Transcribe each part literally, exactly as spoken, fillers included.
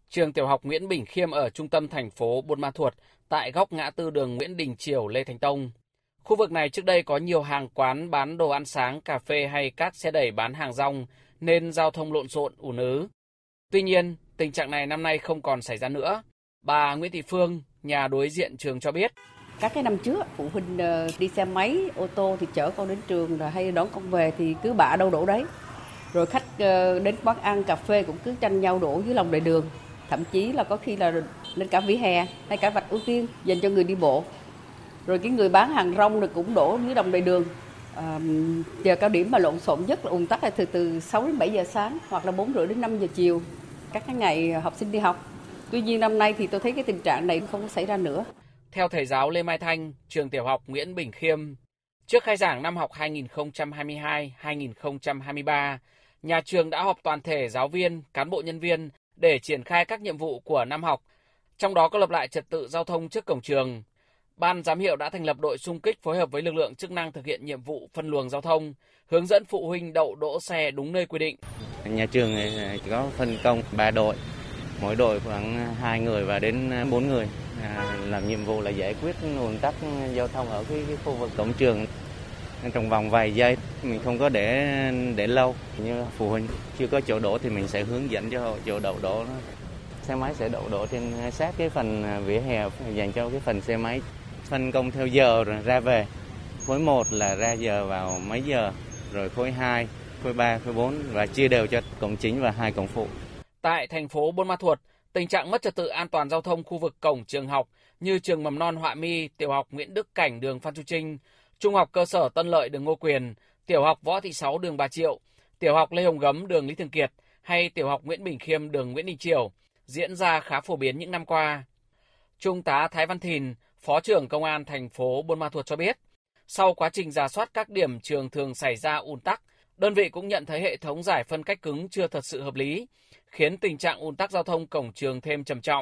Trường tiểu học Nguyễn Bỉnh Khiêm ở trung tâm thành phố Buôn Ma Thuột tại góc ngã tư đường Nguyễn Đình Chiểu, Lê Thánh Tông. Khu vực này trước đây có nhiều hàng quán bán đồ ăn sáng, cà phê hay các xe đẩy bán hàng rong nên giao thông lộn xộn, ùn ứ. Tuy nhiên, tình trạng này năm nay không còn xảy ra nữa. Bà Nguyễn Thị Phương, nhà đối diện trường cho biết. Các cái năm trước, phụ huynh đi xe máy, ô tô thì chở con đến trường rồi hay đón con về thì cứ bạ đâu đổ đấy. Rồi khách đến quán ăn, cà phê cũng cứ tranh nhau đổ dưới lòng lề đường. Thậm chí là có khi là lên cả vỉa hè hay cả vạch ưu tiên dành cho người đi bộ. Rồi cái người bán hàng rong rồi cũng đổ dưới lòng lề đường. À, giờ cao điểm mà lộn xộn nhất là ùn tắc là từ từ sáu đến bảy giờ sáng hoặc là bốn rưỡi đến năm giờ chiều. Các cái ngày học sinh đi học. Tuy nhiên năm nay thì tôi thấy cái tình trạng này không xảy ra nữa. Theo thầy giáo Lê Mai Thanh, trường tiểu học Nguyễn Bỉnh Khiêm, trước khai giảng năm học hai nghìn không trăm hai mươi hai hai nghìn không trăm hai mươi ba, nhà trường đã họp toàn thể giáo viên, cán bộ nhân viên để triển khai các nhiệm vụ của năm học, trong đó có lập lại trật tự giao thông trước cổng trường. Ban giám hiệu đã thành lập đội xung kích phối hợp với lực lượng chức năng thực hiện nhiệm vụ phân luồng giao thông, hướng dẫn phụ huynh đậu đỗ xe đúng nơi quy định. Nhà trường có phân công ba đội, mỗi đội khoảng hai người và đến bốn người. À, làm nhiệm vụ là giải quyết ùn tắc giao thông ở cái, cái khu vực cổng trường trong vòng vài giây, mình không có để để lâu. Như phụ huynh chưa có chỗ đỗ thì mình sẽ hướng dẫn cho họ chỗ đậu đỗ. Xe máy sẽ đậu đỗ trên sát cái phần vỉa hè dành cho cái phần xe máy. Phân công theo giờ rồi ra về. Khối một là ra giờ vào mấy giờ, rồi khối hai, khối ba, khối bốn và chia đều cho cổng chính và hai cổng phụ. Tại thành phố Buôn Ma Thuột, tình trạng mất trật tự an toàn giao thông khu vực cổng trường học như trường mầm non Họa Mi, tiểu học Nguyễn Đức Cảnh đường Phan Chu Trinh, trung học cơ sở Tân Lợi đường Ngô Quyền, tiểu học Võ Thị Sáu đường Bà Triệu, tiểu học Lê Hồng Gấm đường Lý Thường Kiệt hay tiểu học Nguyễn Bỉnh Khiêm đường Nguyễn Đình Chiểu diễn ra khá phổ biến những năm qua. Trung tá Thái Văn Thìn, Phó trưởng Công an thành phố Buôn Ma Thuột cho biết, sau quá trình rà soát các điểm trường thường xảy ra ùn tắc, đơn vị cũng nhận thấy hệ thống giải phân cách cứng chưa thật sự hợp lý, khiến tình trạng ùn tắc giao thông cổng trường thêm trầm trọng.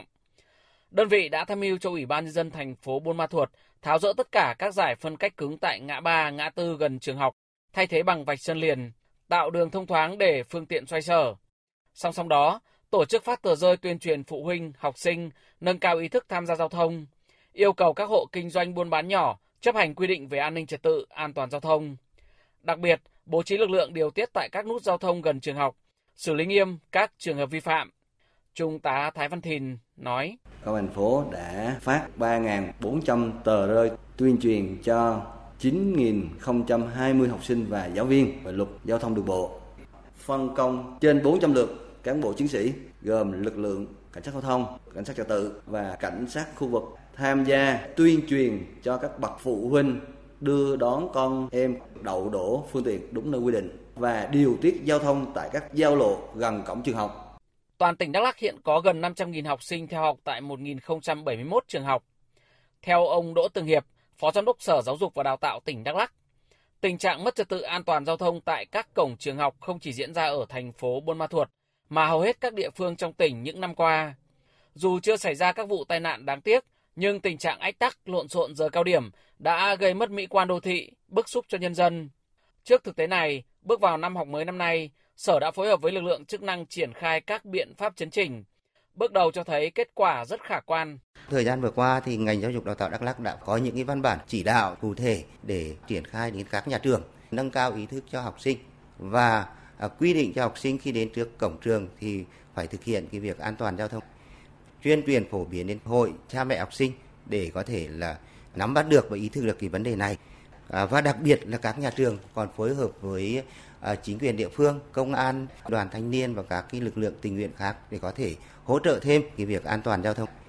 Đơn vị đã tham mưu cho Ủy ban nhân dân thành phố Buôn Ma Thuột tháo dỡ tất cả các giải phân cách cứng tại ngã ba, ngã tư gần trường học, thay thế bằng vạch sơn liền, tạo đường thông thoáng để phương tiện xoay sở. Song song đó, tổ chức phát tờ rơi tuyên truyền phụ huynh, học sinh nâng cao ý thức tham gia giao thông, yêu cầu các hộ kinh doanh buôn bán nhỏ chấp hành quy định về an ninh trật tự, an toàn giao thông. Đặc biệt, bố trí lực lượng điều tiết tại các nút giao thông gần trường học, xử lý nghiêm các trường hợp vi phạm. Trung tá Thái Văn Thìn nói: Công an thành phố đã phát ba nghìn bốn trăm tờ rơi tuyên truyền cho chín nghìn không trăm hai mươi học sinh và giáo viên về luật giao thông đường bộ. Phân công trên bốn trăm lượt cán bộ chiến sĩ gồm lực lượng cảnh sát giao thông, cảnh sát trật tự và cảnh sát khu vực tham gia tuyên truyền cho các bậc phụ huynh đưa đón con em đậu đỗ phương tiện đúng nơi quy định và điều tiết giao thông tại các giao lộ gần cổng trường học. Toàn tỉnh Đắk Lắk hiện có gần năm trăm nghìn học sinh theo học tại một nghìn không trăm bảy mươi mốt trường học. Theo ông Đỗ Tường Hiệp, Phó Giám đốc Sở Giáo dục và Đào tạo tỉnh Đắk Lắk, tình trạng mất trật tự an toàn giao thông tại các cổng trường học không chỉ diễn ra ở thành phố Buôn Ma Thuột mà hầu hết các địa phương trong tỉnh những năm qua. Dù chưa xảy ra các vụ tai nạn đáng tiếc, nhưng tình trạng ách tắc, lộn xộn giờ cao điểm đã gây mất mỹ quan đô thị, bức xúc cho nhân dân. Trước thực tế này, bước vào năm học mới năm nay, Sở đã phối hợp với lực lượng chức năng triển khai các biện pháp chấn chỉnh. Bước đầu cho thấy kết quả rất khả quan. Thời gian vừa qua thì ngành giáo dục đào tạo Đắk Lắk đã có những cái văn bản chỉ đạo cụ thể để triển khai đến các nhà trường, nâng cao ý thức cho học sinh và à, quy định cho học sinh khi đến trước cổng trường thì phải thực hiện cái việc an toàn giao thông. Tuyên truyền phổ biến đến hội cha mẹ học sinh để có thể là nắm bắt được và ý thức được cái vấn đề này. À, và đặc biệt là các nhà trường còn phối hợp với à, chính quyền địa phương, công an, đoàn thanh niên và các cái lực lượng tình nguyện khác để có thể hỗ trợ thêm cái việc an toàn giao thông.